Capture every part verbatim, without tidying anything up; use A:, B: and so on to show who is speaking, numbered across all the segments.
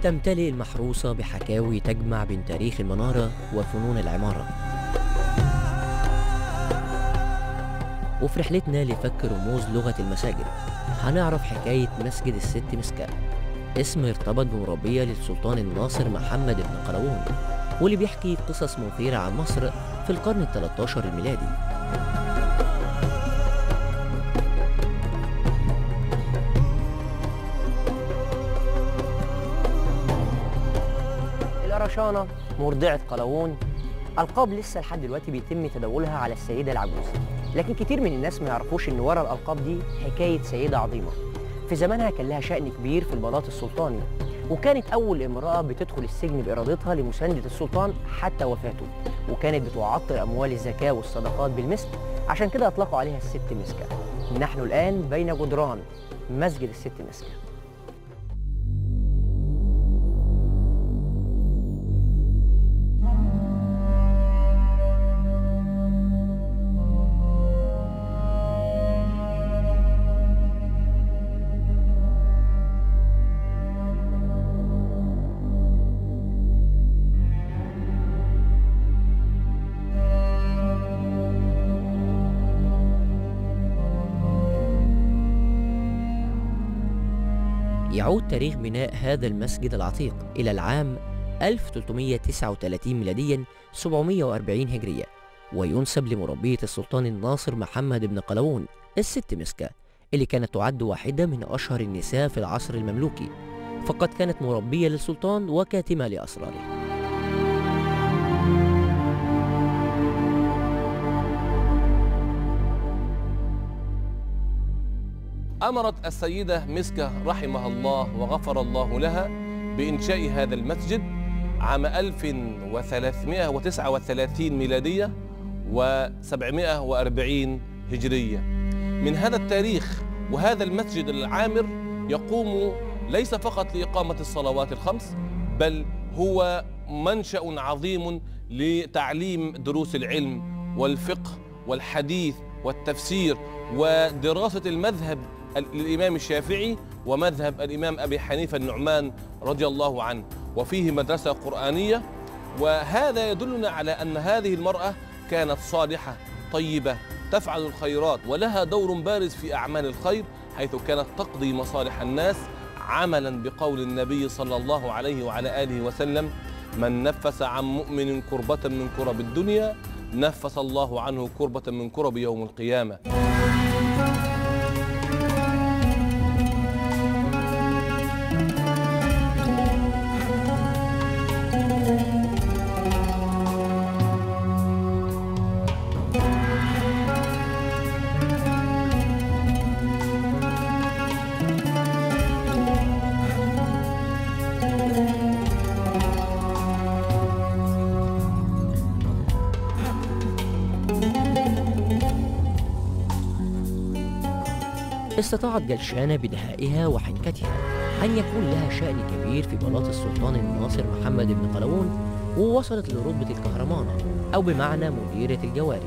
A: تمتلئ المحروسة بحكاوي تجمع بين تاريخ المنارة وفنون العمارة. وفي رحلتنا لفك رموز لغة المساجد هنعرف حكاية مسجد الست مسكة، اسم ارتبط بمربية للسلطان الناصر محمد بن قلاوون، واللي بيحكي قصص مثيرة عن مصر في القرن الثالث عشر الميلادي. القرشانة مرضعة قلاوون ألقاب لسه لحد دلوقتي بيتم تداولها على السيدة العجوز، لكن كتير من الناس ما يعرفوش إن ورا الألقاب دي حكاية سيدة عظيمة. في زمانها كان لها شأن كبير في البلاط السلطاني، وكانت أول امرأة بتدخل السجن بإرادتها لمساندة السلطان حتى وفاته، وكانت بتعطر أموال الزكاة والصدقات بالمسك، عشان كده أطلقوا عليها الست مسكة. نحن الآن بين جدران مسجد الست مسكة. يعود تاريخ بناء هذا المسجد العتيق إلى العام ألف وثلاثمائة وتسعة وثلاثين ميلاديا سبعمائة وأربعين هجرية، وينسب لمربية السلطان الناصر محمد بن قلاوون الست مسكة، اللي كانت تعد واحدة من أشهر النساء في العصر المملوكي، فقد كانت مربية للسلطان وكاتمة لأسراره.
B: أمرت السيدة مسكة رحمها الله وغفر الله لها بإنشاء هذا المسجد عام ألف وثلاثمائة وتسعة وثلاثين ميلادية وسبعمائة وأربعين هجرية. من هذا التاريخ وهذا المسجد العامر يقوم ليس فقط لإقامة الصلوات الخمس، بل هو منشأ عظيم لتعليم دروس العلم والفقه والحديث والتفسير ودراسة المذهب للإمام الشافعي ومذهب الإمام أبي حنيفة النعمان رضي الله عنه، وفيه مدرسة قرآنية. وهذا يدلنا على أن هذه المرأة كانت صالحة طيبة تفعل الخيرات ولها دور بارز في أعمال الخير، حيث كانت تقضي مصالح الناس عملا بقول النبي صلى الله عليه وعلى آله وسلم: من نفس عن مؤمن كربة من كرب الدنيا نفس الله عنه كربة من كرب يوم القيامة.
A: استطاعت جلشانة بدهائها وحنكتها أن يكون لها شأن كبير في بلاط السلطان الناصر محمد بن قلاوون، ووصلت لرتبة الكهرمانة أو بمعنى مديرة الجواري.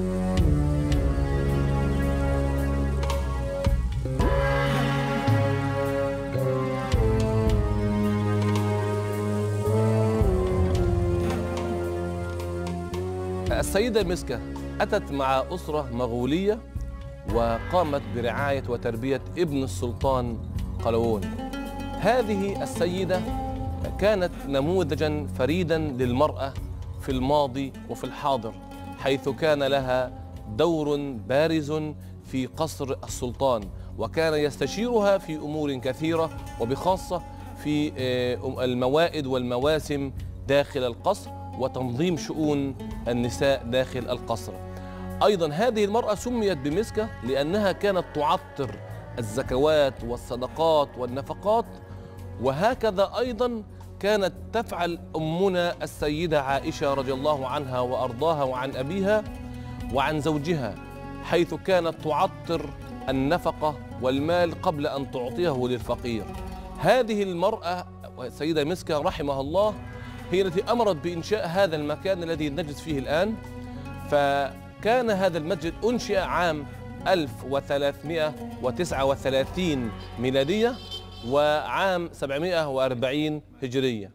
B: السيدة مسكة أتت مع أسرة مغولية وقامت برعاية وتربية ابن السلطان قلاوون. هذه السيدة كانت نموذجا فريدا للمرأة في الماضي وفي الحاضر، حيث كان لها دور بارز في قصر السلطان، وكان يستشيرها في أمور كثيرة وبخاصة في الموائد والمواسم داخل القصر وتنظيم شؤون النساء داخل القصر. أيضا هذه المرأة سميت بمسكة لأنها كانت تعطر الزكوات والصدقات والنفقات، وهكذا أيضا كانت تفعل أمنا السيدة عائشة رضي الله عنها وأرضاها وعن أبيها وعن زوجها، حيث كانت تعطر النفقة والمال قبل أن تعطيه للفقير. هذه المرأة السيدة مسكة رحمها الله هي التي أمرت بإنشاء هذا المكان الذي نجلس فيه الآن. فكان هذا المسجد أنشئ عام ألف وثلاثمائة وتسعة وثلاثين ميلادية، وعام سبعمائة وأربعين هجرية.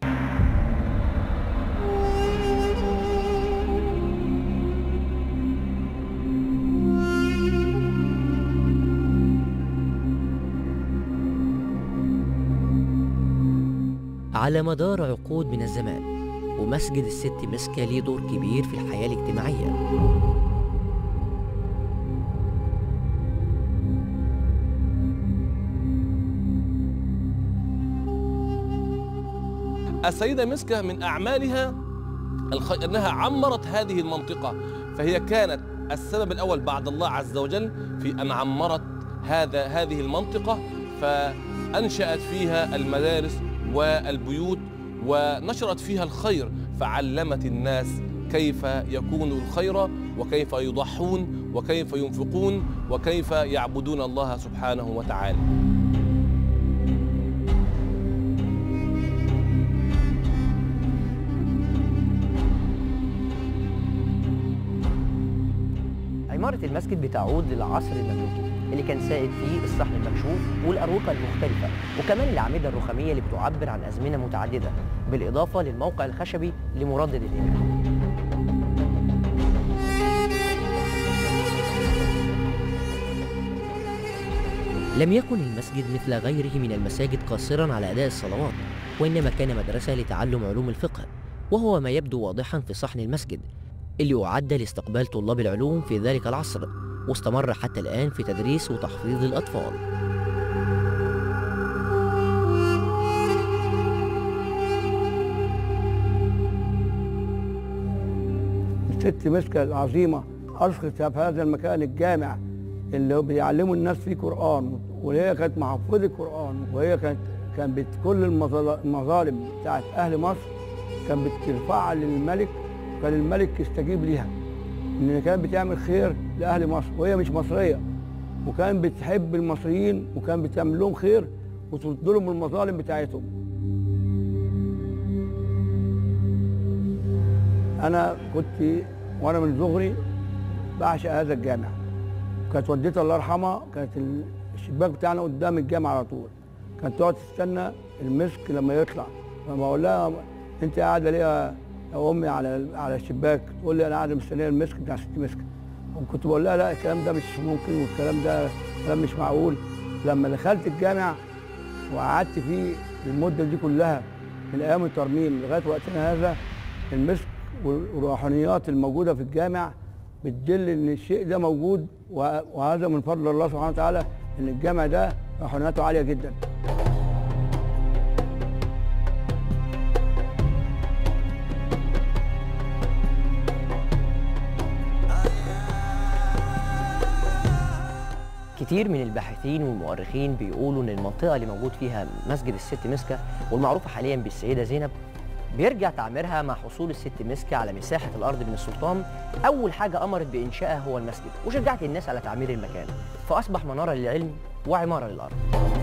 A: على مدار عقود من الزمان ومسجد الست مسكة ليه دور كبير في الحياة الاجتماعية.
B: السيدة مسكة من أعمالها الخ... أنها عمرت هذه المنطقة، فهي كانت السبب الأول بعد الله عز وجل في أن عمرت هذا هذه المنطقة، فأنشأت فيها المدارس والبيوت ونشرت فيها الخير، فعلمت الناس كيف يكون الخير وكيف يضحون وكيف ينفقون وكيف يعبدون الله سبحانه وتعالى.
A: عمارة المسجد بتعود للعصر المملوكي اللي كان سائد فيه الصحن المكشوف والأروقة المختلفة، وكمان الأعمدة الرخامية اللي بتعبر عن أزمنة متعددة، بالإضافة للموقع الخشبي لمردد الإيمان. لم يكن المسجد مثل غيره من المساجد قاصرا على أداء الصلوات، وإنما كان مدرسة لتعلم علوم الفقه، وهو ما يبدو واضحا في صحن المسجد اللي أعد لاستقبال طلاب العلوم في ذلك العصر، واستمر حتى الآن في تدريس وتحفيظ الأطفال.
C: الست مسكة العظيمة أسقط في هذا المكان الجامع اللي بيعلموا الناس فيه قرآن، وهي كانت محفظة قرآن، وهي كانت كان بت كل المظالم بتاعت أهل مصر كان بترفعها للملك، وكان الملك يستجيب ليها، إن كانت بتعمل خير لأهل مصر وهي مش مصرية، وكان بتحب المصريين وكان بتعمل لهم خير وترد لهم المظالم بتاعتهم. أنا كنت وأنا من صغري بعشق هذا الجامع، كانت والدتي الله يرحمها كانت الشباك بتاعنا قدام الجامع على طول، كانت تقعد تستنى المسك لما يطلع، فما أقول لها أنت قاعدة ليه يا أمي على على الشباك؟ تقول لي أنا قاعدة مستنية المسك بتاع ست مسك. وكنت بقول لها لا الكلام ده مش ممكن والكلام ده كلام مش معقول. لما دخلت الجامع وقعدت فيه المدة دي كلها من أيام الترميم لغاية وقتنا هذا، المسك والروحانيات الموجودة في الجامع بتدل إن الشيء ده موجود، وهذا من فضل الله سبحانه وتعالى إن الجامع ده روحانياته عالية جدا.
A: كتير من الباحثين والمؤرخين بيقولوا ان المنطقه اللي موجود فيها مسجد الست مسكة والمعروفه حاليا بالسيده زينب بيرجع تعميرها مع حصول الست مسكة على مساحه الارض من السلطان. اول حاجه امرت بانشائها هو المسجد، وشجعت الناس على تعمير المكان، فاصبح مناره للعلم وعماره للارض.